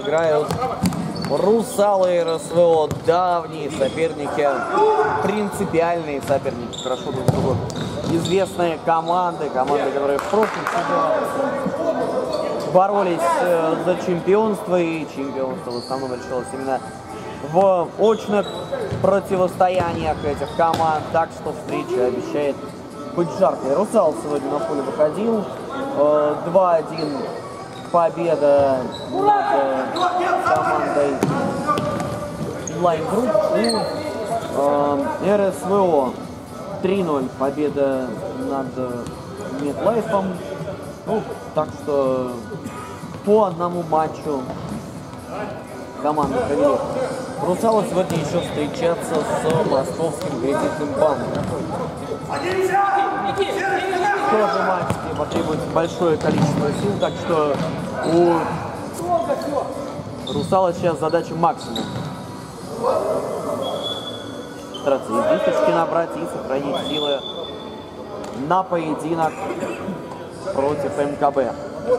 играют Русалы и РСВО, давние соперники, принципиальные соперники, хорошо друг другу известные команды, которые в прошлом сезоне боролись за чемпионство, и чемпионство в основном решилось именно в очных противостояниях этих команд, так что встреча обещает быть жаркой. Русал сегодня на поле выходил, 2-1 победа над командой Line Group, и РСВО 3-0 победа над MetLife. Ну, так что по одному матчу команды провели. Русалы сегодня еще встречаться с Московским кредитным банком. Тоже матч, где потребуется большое количество сил, так что у Русала сейчас задача максимум. Стараться излишечки набрать и сохранить силы на поединок против МКБ.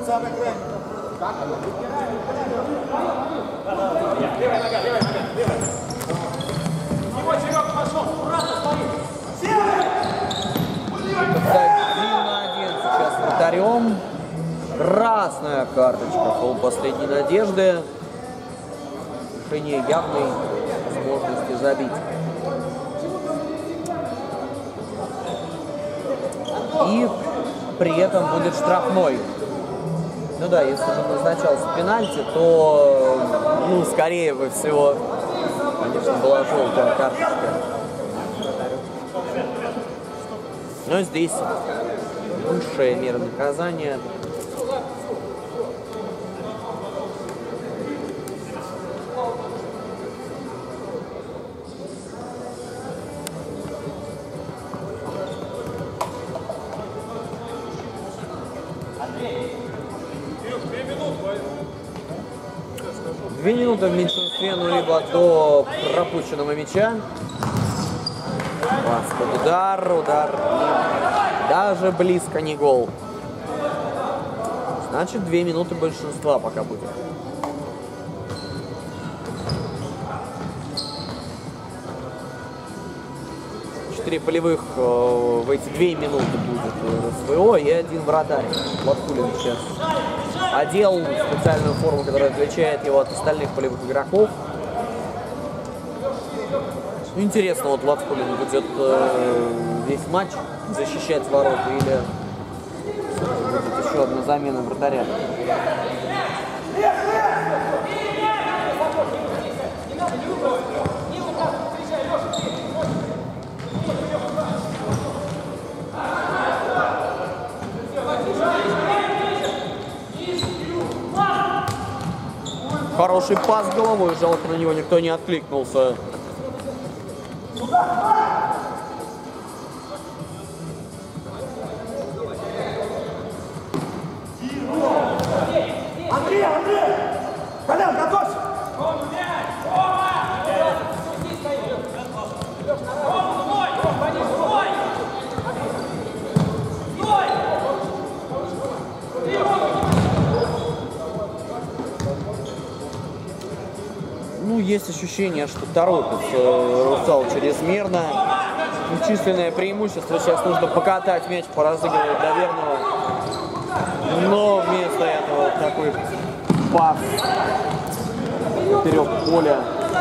Сейчас вратарем. Красная карточка по последней надежды. Решение явной возможности забить. И при этом будет штрафной. Ну да, если бы назначался пенальти, то, ну, скорее бы всего, конечно, была желтая карточка. Но здесь высшая мера наказания. Две минуты в меньшинстве, ну либо до пропущенного мяча. Удар, и даже близко не гол. Значит, 2 минуты большинства пока будет. 4 полевых в эти 2 минуты будет РСВО и 1 вратарь. Латкулин сейчас одел специальную форму, которая отличает его от остальных полевых игроков. Интересно, вот Латкулин будет весь матч защищать ворота или будет еще одна замена вратаря. Хороший пас головой, жалко, на него никто не откликнулся. Андрей! Колян, готовься! Ну, есть ощущение, что торопится Русал чрезмерно. Численное преимущество. Сейчас нужно покатать мяч, поразыгрывать до верного. Но вместо этого вот такой пас вперед поля.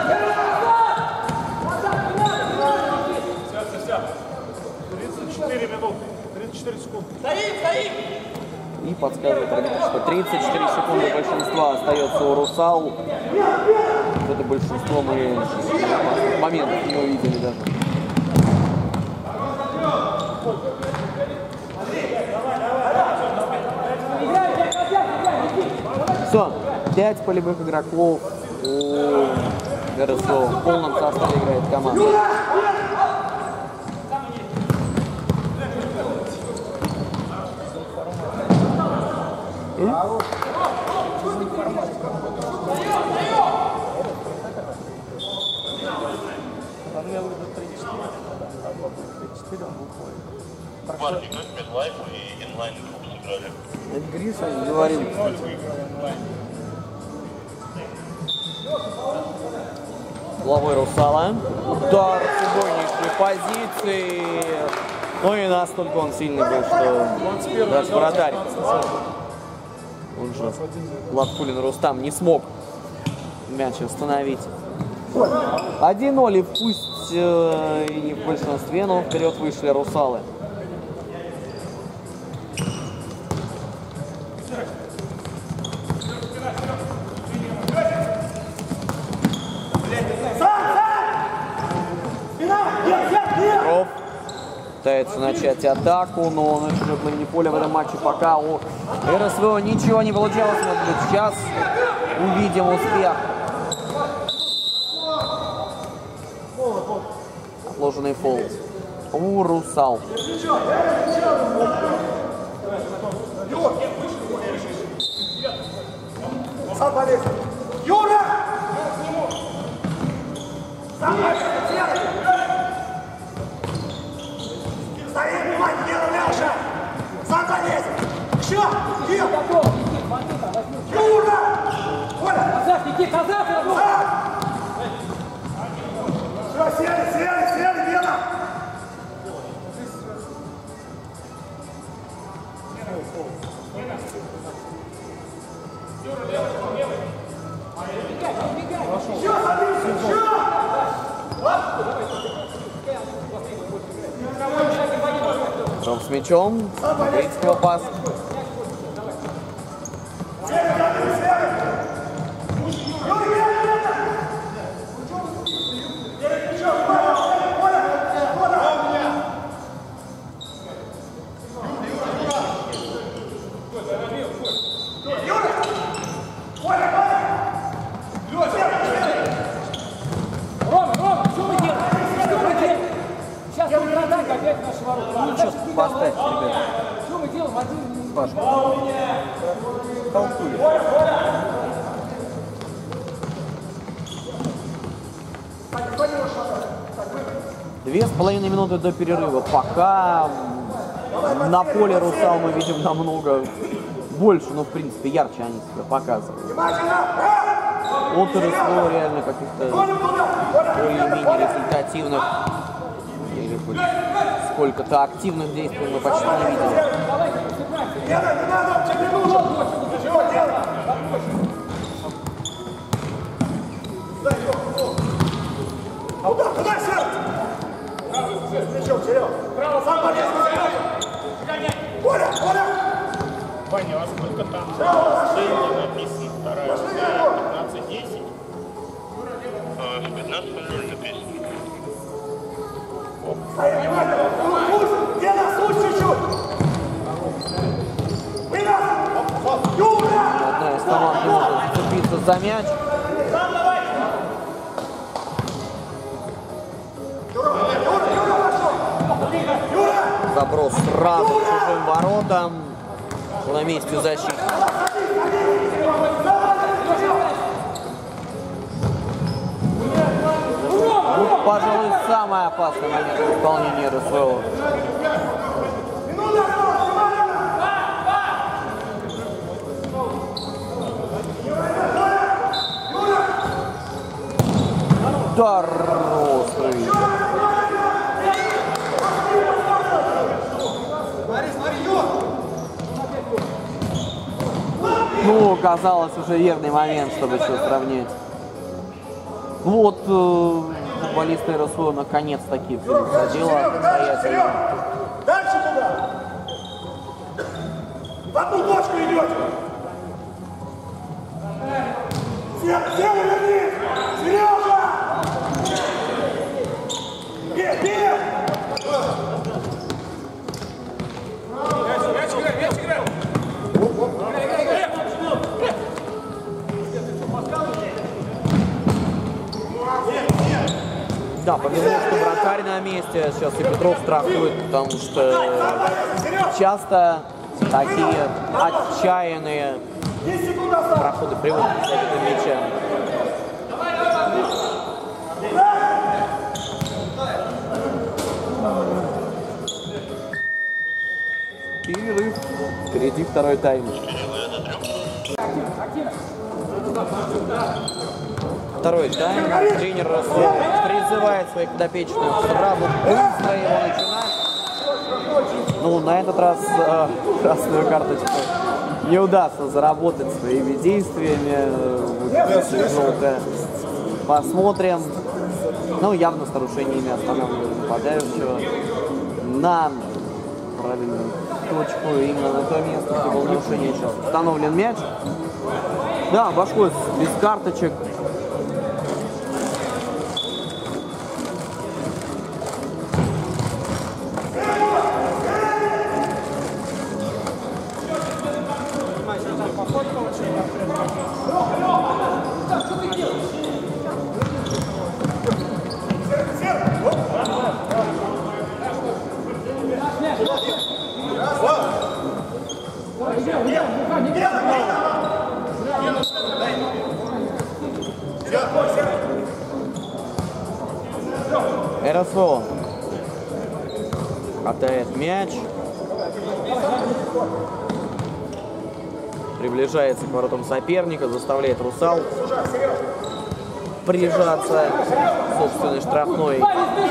Все. 34 минуты, 34 секунды. Стоим! И подсказывает арбитр, что 34 секунды большинства остается у Русал. Это большинство мы моментов не увидели даже. Все, 5 полевых игроков у РСО. В полном составе играет команда. Парни, как MetLife и Inline Group сыграли? Это Гриша говорил. головой Русала. Удар с убойнейшей позиции. Ну и настолько он сильный был, что даже вратарь, он же Латкулин Рустам, не смог мяч остановить. 1-0, и пусть и не в большинстве, но вперед вышли русалы. Петров пытается начать атаку, но на чужой половине поля в этом матче пока у РСВО ничего не получалось. Может быть, сейчас увидим успех. Отложенный фол у Русал. Юра! Стоим, внимание, делай дальше! Сам полез! Еще! Юра! Оля! Назад, иди, назад! Все, сели, Гена! Еще, садись, еще! Петров с мячом. Смотрите, пас. Поставь, ребят. Что мы делаем? Один... Паш. Толкуй. 2,5 минуты до перерыва. Пока на поле Русал мы видим намного больше, но в принципе ярче они себя показывают. От РСВО реально каких-то более-менее результативных или хоть сколько-то активных действий мы почти не видели. Куда сел? Право, сам полез! Коля! Ваня, а сколько там написано? Вторая 15-10? 15-0 написано. Где нас лучше чуть-чуть? Юра! Одна из команд не может зацепиться за мяч. Заброс сразу к чужим воротам. На месте защиты. Тут, пожалуй, самый опасный момент в исполнении РСВО. Удар острый. Ну, казалось, уже верный момент, чтобы что сравнять. Вот, футболисты РСВО наконец-таки взялись за дело самостоятельно. Дальше туда! В одну точку идете! Все верни! Сережа! Бей! Да, повезло, что вратарь на месте. Сейчас и Петров страхует, потому что часто такие отчаянные проходы приводят к забитым мячам. Перерыв. Впереди второй тайм. Второй тайм. Тренер призывает своих подопечных сразу быстро его начинать. Ну, на этот раз красную карточку не удастся заработать своими действиями. Посмотрим. Ну, явно с нарушениями останавливают нападающего на правильную точку. Именно на то место, где было нарушение. Сейчас установлен мяч. Да, обошлось без карточек. РСО катает мяч, приближается к воротам соперника, заставляет «Русал» прижаться к собственной штрафной.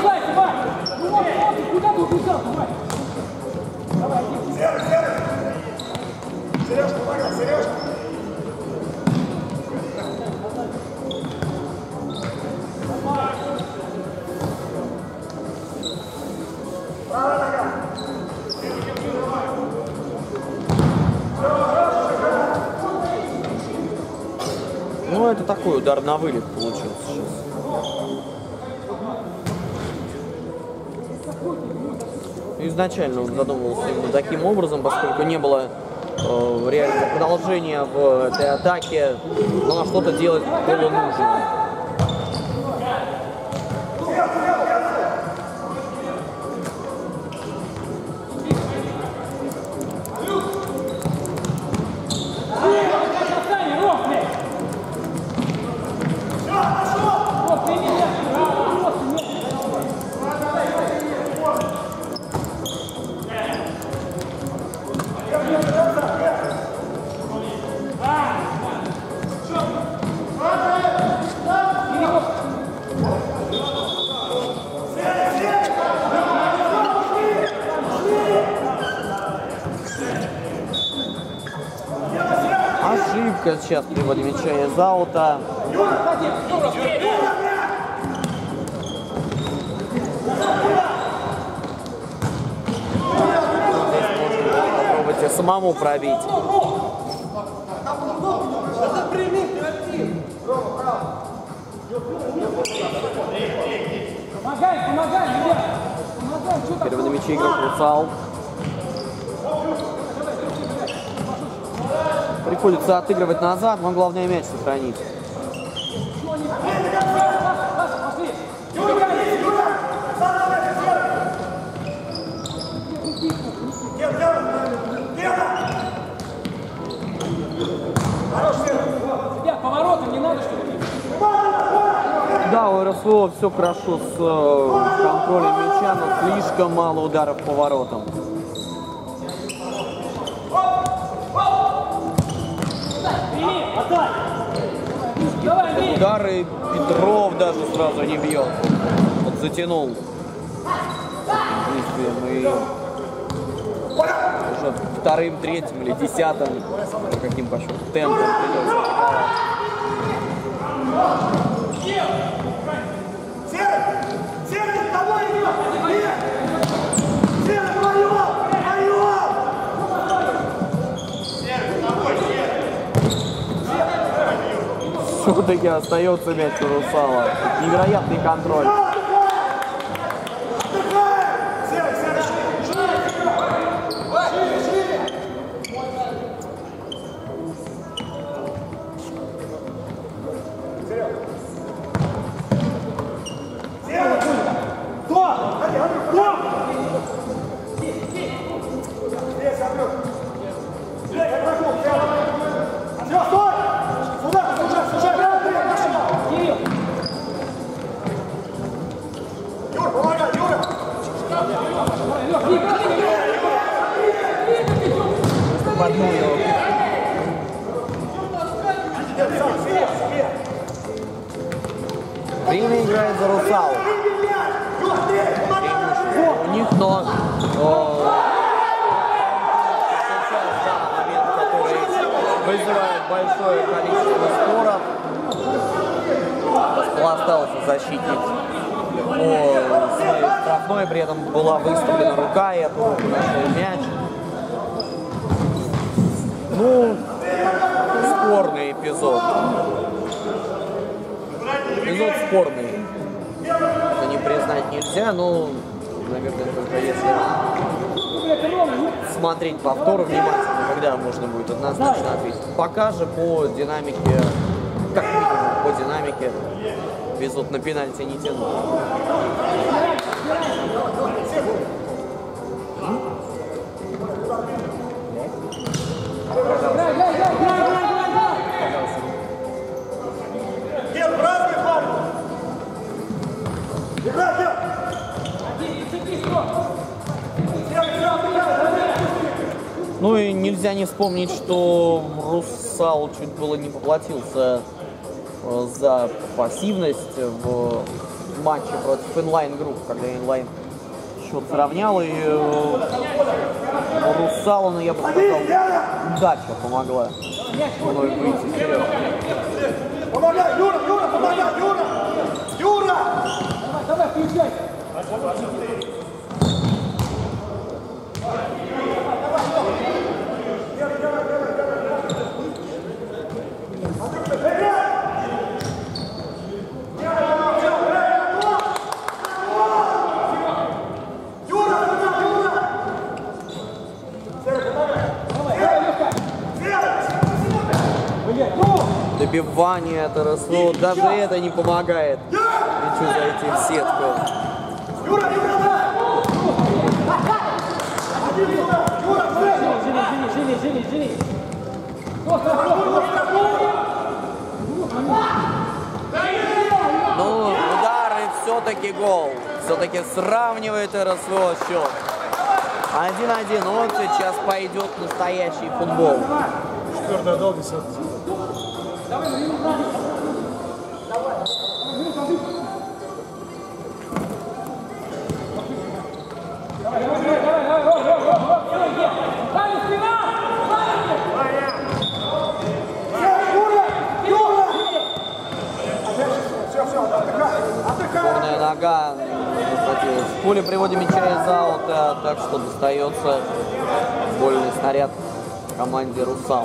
Сережка, помогай, Сережка! Ну, это такой удар на вылет получился сейчас. Изначально он задумывался именно таким образом, поскольку не было реального продолжения в этой атаке, но что-то делать было нужно. Ошибка сейчас при вводе мяча из аута. Здесь можно попробовать и самому пробить. Первый на мяче игрок «Русал». Приходится отыгрывать назад, но главное мяч сохранить. Поворотом не надо, чтобы... Да, у РСО все хорошо с контролем мяча, но слишком мало ударов по воротам. Удары Петров даже сразу не бьет. Вот затянул действием и уже вторым, третьим или десятым, каким по счету, темпом придется атаковать. Серый, с тобой идет! Серый, твою! Все-таки остается мяч у «Русала». Невероятный контроль. Стабильно играет за Русал. У них, но сейчас данный момент, который вызывает большое количество споров. Остался защитник по своей штрафной, при этом была выставлена рука, и эту руку нашел мяч. Ну, спорный эпизод. Эпизод спорный. Это не признать нельзя, но, наверное, только если смотреть повтор внимательно, когда можно будет однозначно ответить. Пока же по динамике, как минимум по динамике, эпизод на пенальти не тянул. Ну и нельзя не вспомнить, что Русал чуть было не поплатился за пассивность в матче против Inline Group, когда Inline счет сравнял, и Русалу, ну, я бы сказал, удача помогла вновь выйти вперед. Помогай, Юра, Юра, помогай, Юра! Юра! Давай, включай! Добивание это росло, даже это не помогает мячу зайти в сетку. Юра, Юра! Живи! Ну, удар и все-таки гол. Все-таки сравнивает РСВО счет. 1-1. Вот сейчас пойдет настоящий футбол. Четвертая дал, 10. Опорная нога захватилась в поле при вводе мяча из аута, так что достается футбольный снаряд команде «Русал».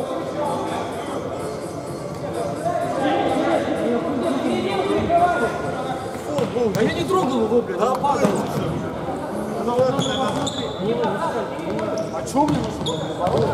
А я не трогал его, блядь, а падал. А чё мне нужно было?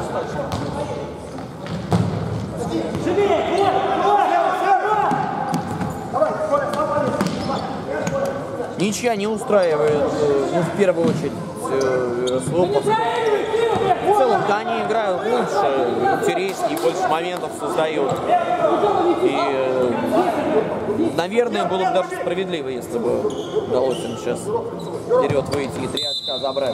Ничья не устраивает, ну, в первую очередь, РСВО. В целом, да, они играют лучше, интереснее, больше моментов создают. И, наверное, было бы даже справедливо, если бы удалось им сейчас вперед выйти и 3 очка забрать.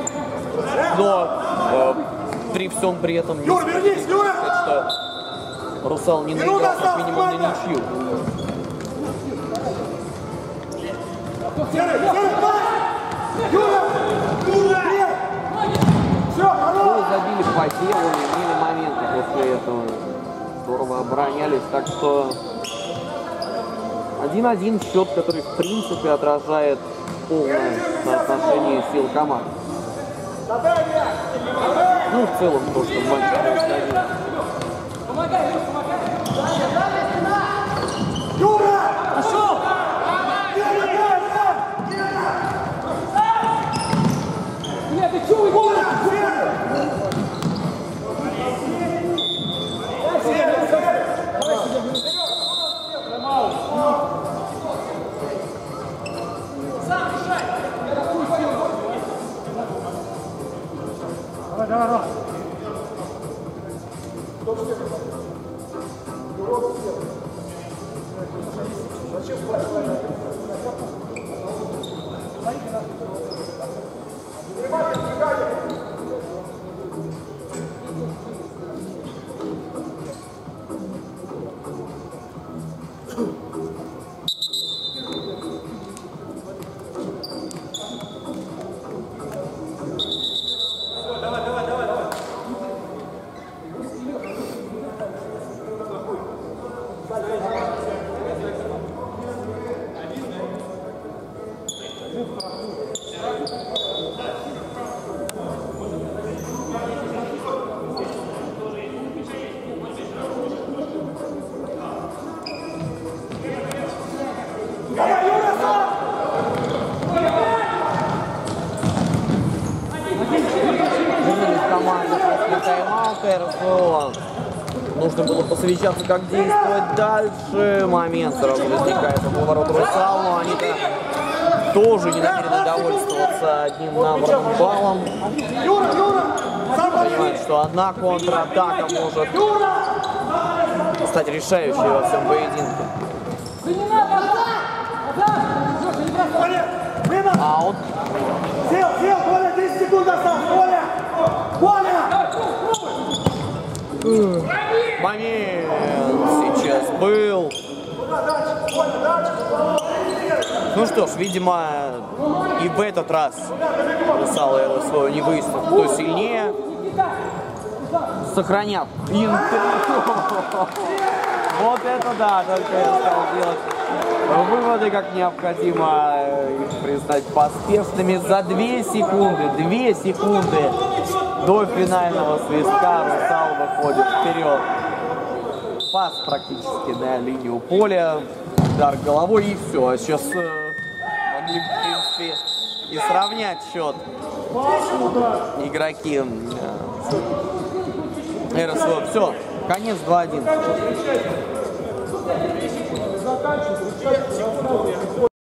Но при всем при этом не сказать, что Русал не наиграл как минимум на ничью. Гол забили по делу, имели моменты после этого. Здорово оборонялись, так что 1-1 счет, который в принципе отражает полное соотношение сил команд. Ну, в целом, то, что в матче происходило. Помогай! Юра! Пошел! Бля, ты чё вы Давай. Команда после тайм-аута РФО. Нужно было посовещаться, как действовать дальше. Момент сразу возникает около ворот Русал, но они-то тоже не намерены довольствоваться одним набранным баллом. Понимают, что одна контратака может стать решающей во всем поединке. Аут. Сел, Коля, 10 секунд осталось, Коля! Коля! Момент сейчас был. Ну что ж, видимо, и в этот раз Русалы свою не выяснят, кто сильнее. Сохранят интервью. Вот это да, только я стал делать выводы, как необходимо их признать поспешными. За 2 секунды до финального свистка Русал выходит вперед. Пас практически на линию поля, удар головой и все. А сейчас могли, в принципе, и сравнять счет игроки РСВ. Все, конец 2-1.